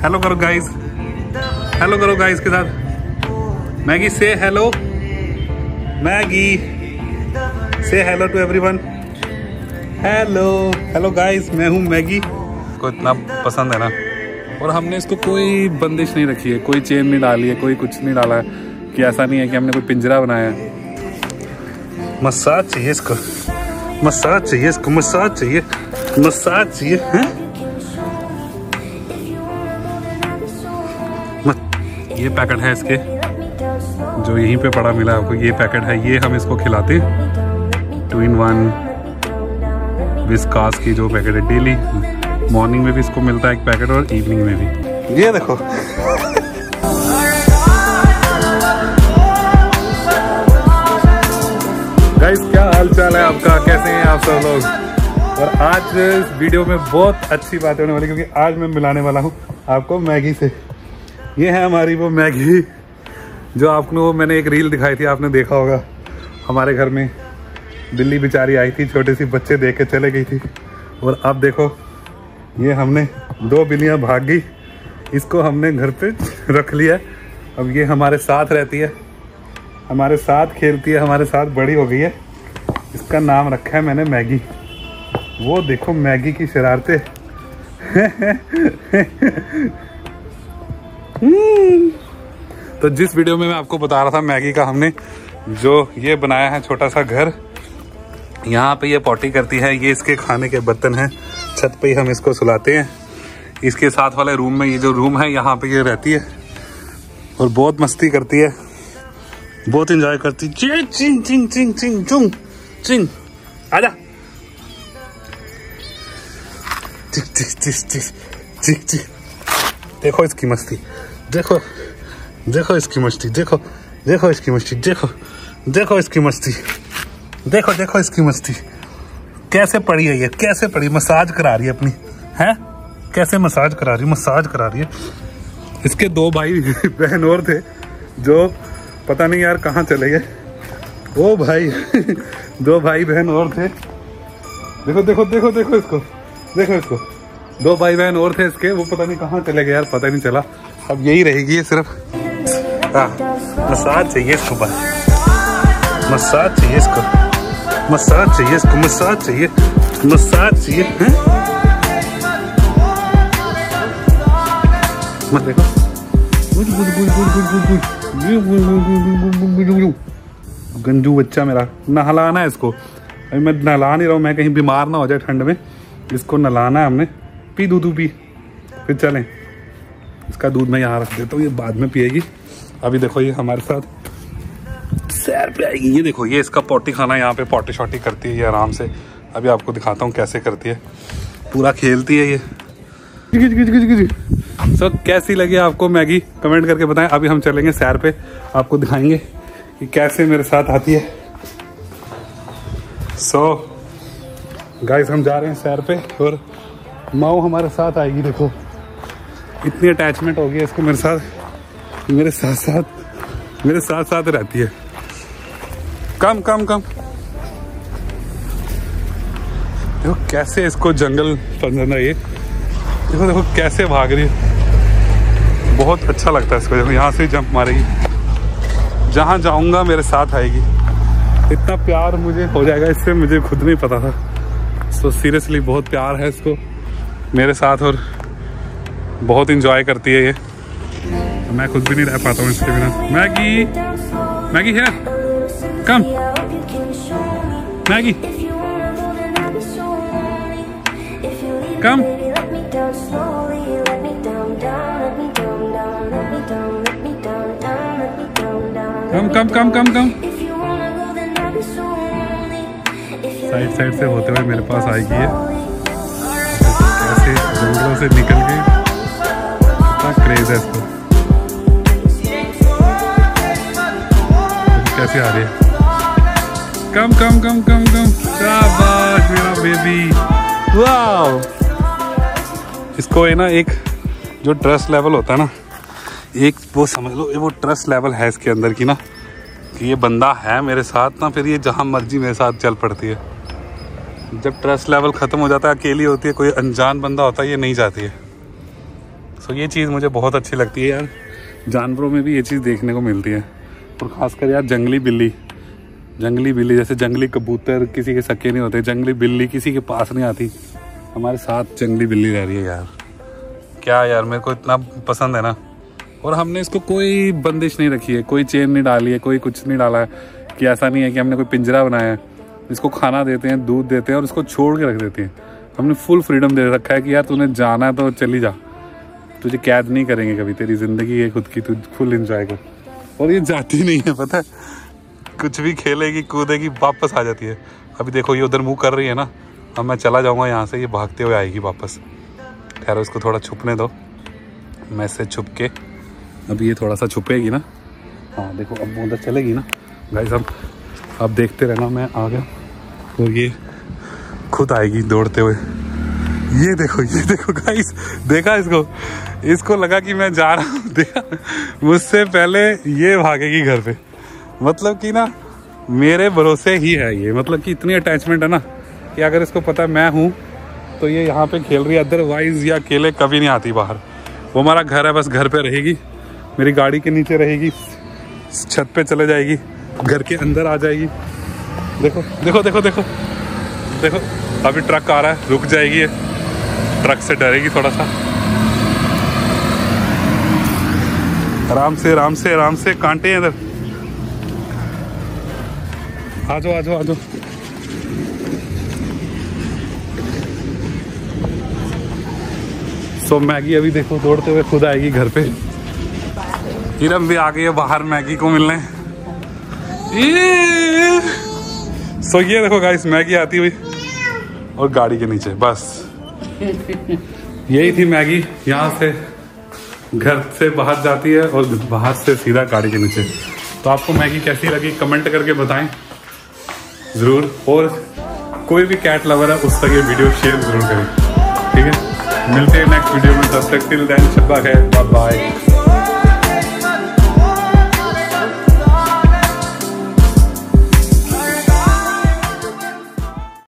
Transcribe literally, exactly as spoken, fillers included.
Hello करो guys, hello करो guys के साथ। मैगी से हेलो, मैगी से hello to everyone. Hello hello guys, मैं हूँ मैगी। को इतना पसंद है ना, और हमने इसको कोई बंदिश नहीं रखी है, कोई चेन नहीं डाली है, कोई कुछ नहीं डाला है, कि ऐसा नहीं है कि हमने कोई पिंजरा बनाया है। मसाज चाहिए इसको, मसाज चाहिए इसको, मसाज चाहिए, मसाज चाहिए हैं? ये पैकेट है इसके, जो यहीं पे पड़ा मिला आपको, ये पैकेट है, ये हम इसको खिलाते हैं। टू इन वन विस्कास की जो पैकेट है, डेली मॉर्निंग में भी इसको मिलता है एक पैकेट और इवनिंग में भी। ये देखो गाइस, क्या हाल चाल है आपका, कैसे हैं आप सब लोग। और आज इस वीडियो में बहुत अच्छी बात होने वाली, क्योंकि आज मैं मिलाने वाला हूँ आपको मैगी से। ये है हमारी वो मैगी जो आपको मैंने एक रील दिखाई थी, आपने देखा होगा। हमारे घर में बिल्ली बेचारी आई थी, छोटे सी बच्चे देख के चले गई थी, और अब देखो ये हमने दो बिल्लियाँ भाग गई, इसको हमने घर पे रख लिया। अब ये हमारे साथ रहती है, हमारे साथ खेलती है, हमारे साथ बड़ी हो गई है। इसका नाम रखा है मैंने मैगी। वो देखो मैगी की शरारतें। तो जिस वीडियो में मैं आपको बता रहा था मैगी का, हमने जो ये बनाया है छोटा सा घर, यहाँ पे ये पॉटी करती है, ये इसके खाने के बर्तन हैं, छत पे ही हम इसको सुलाते हैं। इसके साथ वाले रूम में, ये जो रूम है यहाँ पे ये रहती है और बहुत मस्ती करती है, बहुत एंजॉय करती है। चिंग चिंग चिंग चिंग चिंग चुंग चिंग, आजा। चिक चिक चिक चिक चिक चिक। देखो इसकी मस्ती, देखो देखो इसकी मस्ती, देखो देखो इसकी मस्ती, देखो देखो इसकी मस्ती, देखो देखो इसकी मस्ती। कैसे पड़ी है ये, कैसे पड़ी, मसाज करा रही है अपनी, है कैसे मसाज करा रही, मसाज करा रही है। इसके दो भाई बहन और थे, जो पता नहीं यार कहाँ चले गए। ओ भाई दो भाई बहन और थे, देखो देखो देखो देखो इसको, देखो इसको, दो भाई बहन और थे इसके, वो पता नहीं कहाँ चले गए यार, पता नहीं चला। अब यही रहेगी सिर्फ। हाँ, मसाज चाहिए इसको, बस मसाज चाहिए इसको, मसाज चाहिए इसको, मसाज चाहिए, मसाज चाहिए हैं? मत देखो, गंजू बच्चा मेरा, नहलाना है इसको। अभी मैं नहला नहीं रहा हूँ, मैं कहीं बीमार ना हो जाए ठंड में, इसको नहलाना है हमने। पी दूध पी, फिर चलें। इसका दूध मैं यहाँ रख देता हूँ, ये बाद में पिएगी। अभी देखो ये हमारे साथ सैर पे आएगी। ये देखो, ये इसका पोटी खाना, यहाँ पे पोटी शॉटी करती है ये आराम से। अभी आपको दिखाता हूँ कैसे करती है, पूरा खेलती है ये। सो so, कैसी लगी आपको मैगी, कमेंट करके बताएं। अभी हम चलेंगे सैर पे, आपको दिखाएंगे कि कैसे मेरे साथ आती है। सो so, गाइस, हम जा रहे हैं सैर पे और माओ हमारे साथ आएगी। देखो इतनी अटैचमेंट हो गई है इसको मेरे साथ, मेरे साथ साथ मेरे साथ साथ रहती है। कम कम कम। देखो कैसे इसको जंगल पसंद है, ये देखो देखो कैसे भाग रही है। बहुत अच्छा लगता है इसको। देखो यहाँ से जंप मारेगी, जहाँ जाऊँगा मेरे साथ आएगी। इतना प्यार मुझे हो जाएगा इससे, मुझे खुद नहीं पता था। सो सीरियसली बहुत प्यार है इसको मेरे साथ, और बहुत इंजॉय करती है ये। मैं खुद भी नहीं रह पाता हूँ इसके बिना। मैगी, मैगी है, come Maggie, come come come come come come. Side side से होते हुए मेरे पास आएगी ये, ऐसे जंगलों से निकल के। इतना क्रेज है इसको, कैसे आ रही है। कम कम कम कम कम, शाबाश मेरा बेबी, वाओ। इसको है ना एक जो ट्रस्ट लेवल होता है ना, एक वो समझ लो, वो ट्रस्ट लेवल है इसके अंदर की ना, कि ये बंदा है मेरे साथ ना, फिर ये जहाँ मर्जी मेरे साथ चल पड़ती है। जब ट्रस्ट लेवल ख़त्म हो जाता है, अकेली होती है, कोई अनजान बंदा होता है, ये नहीं जाती है। सो ये चीज़ मुझे बहुत अच्छी लगती है यार, जानवरों में भी ये चीज़ देखने को मिलती है। और ख़ासकर यार जंगली बिल्ली, जंगली बिल्ली जैसे जंगली कबूतर किसी के सके नहीं होते, जंगली बिल्ली किसी के पास नहीं आती, हमारे साथ जंगली बिल्ली रह रही है यार। क्या यार, मेरे को इतना पसंद है ना। और हमने इसको कोई बंदिश नहीं रखी है, कोई चेन नहीं डाली है, कोई कुछ नहीं डाला है, कि ऐसा नहीं है कि हमने कोई पिंजरा बनाया है। इसको खाना देते हैं, दूध देते हैं और इसको छोड़ के रख देते हैं। हमने फुल फ्रीडम दे रखा है कि यार तूने जाना है तो चली जा, तुझे कैद नहीं करेंगे कभी, तेरी ज़िंदगी है खुद की, तू फुल एंजॉय कर। और ये जाती नहीं है, पता है, कुछ भी खेलेगी कूदेगी वापस आ जाती है। अभी देखो ये उधर मुँह कर रही है ना, अब मैं चला जाऊँगा यहाँ से, ये भागते हुए आएगी वापस। खैर उसको थोड़ा छुपने दो, मैं इससे छुप के, अभी ये थोड़ा सा छुपेगी ना, हाँ देखो अब उधर चलेगी ना गाइस। अब अब देखते रहना, मैं आ गया तो ये खुद आएगी दौड़ते हुए। ये देखो ये देखो गाइस, देखा इसको, इसको लगा कि मैं जा रहा हूँ, देखा, मुझसे पहले ये भागेगी घर पे। मतलब कि ना मेरे भरोसे ही है ये, मतलब कि इतनी अटैचमेंट है ना कि अगर इसको पता है मैं हूँ तो ये यहाँ पे खेल रही है, अदरवाइज या अकेले कभी नहीं आती बाहर। वो हमारा घर है, बस घर पे रहेगी, मेरी गाड़ी के नीचे रहेगी, छत पे चले जाएगी, घर के अंदर आ जाएगी। देखो देखो देखो देखो देखो, अभी ट्रक आ रहा है, रुक जाएगी ये, ट्रक से डरेगी थोड़ा सा। आराम से आराम से आराम से, कांटे हैं इधर, आ जाओ आ जाओ आ जाओ। सो मैगी अभी देखो दौड़ते हुए खुद आएगी घर पे। हिरम भी आ गई है बाहर मैगी को मिलने। ये सो ये देखो गाइस, मैगी आती हुई और गाड़ी के नीचे, बस यही थी मैगी। यहाँ से घर से बाहर जाती है और बाहर से सीधा गाड़ी के नीचे। तो आपको मैगी कैसी लगी कमेंट करके बताएं ज़रूर, और कोई भी कैट लवर है उस तक ये वीडियो शेयर जरूर करें, ठीक है। मिलते हैं नेक्स्ट वीडियो में, तब तक टिल देन शब्बा खैर, बाय बाय।